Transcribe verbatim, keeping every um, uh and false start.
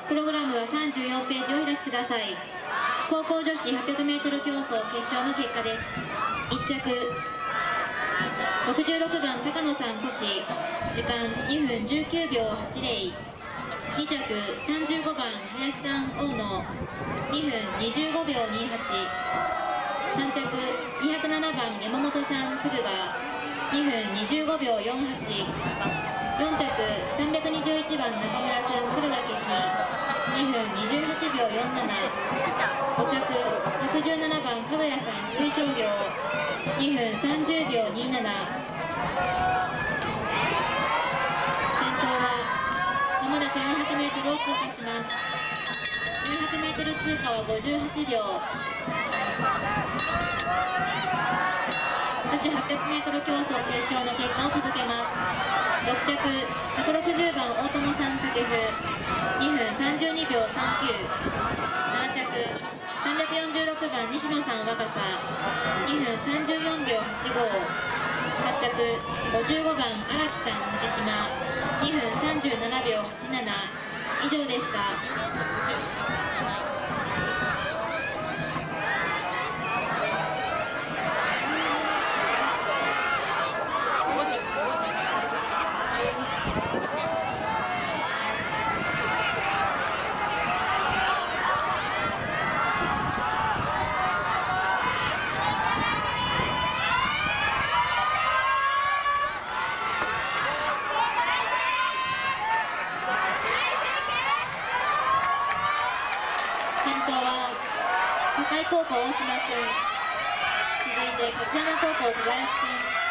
プログラムはさんじゅうよんページを開きください。高校女子 はっぴゃくメートル 競走決勝の結果です。いっちゃくろくじゅうろくばん高野さん越、時間にふんじゅうきゅうびょうはちぜろ。にちゃくさんじゅうごばん林さん大野、にふんにじゅうごびょうにじゅうはち。さんちゃくにひゃくななばん山本さん敦賀、にふんにじゅうごびょうよんはち。よんちゃくさんびゃくにじゅういちばん中村さん敦賀気比、にふんにじゅうはちびょうよんなな。ごちゃくひゃくじゅうななばん角谷さん福井商業、にふんさんじゅうびょうにじゅうなな。先頭はまもなく よんひゃくメートル を通過します。 よんひゃくメートル 通過はごじゅうはちびょう。女子 はっぴゃくメートル 競走決勝の結果を続けます。ろくちゃくひゃくろくじゅうばん大友さん武生、にふんさんじゅうにびょうさんきゅう。ななちゃくさんびゃくよんじゅうろくばん西野さん若狭、にふんさんじゅうよんびょうはちご。はっちゃくごじゅうごばん荒木さん藤島、にふんさんじゅうななびょうはちなな。以上でした。先頭は境高校大島君、続いて勝山高校小林君。